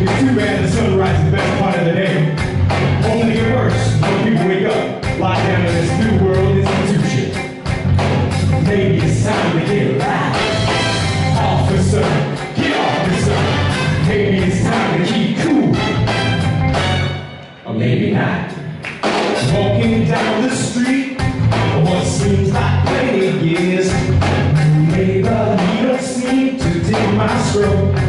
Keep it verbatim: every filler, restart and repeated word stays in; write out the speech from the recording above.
It's too bad the sunrise is the best part of the day. Only get worse when people wake up, lie down in this new world institution. Maybe it's time to get alive. Officer, get officer. Maybe it's time to keep cool. Or maybe not. Walking down the street, what seems like plenty years. Neighbor, you don't seem to dig my stroke.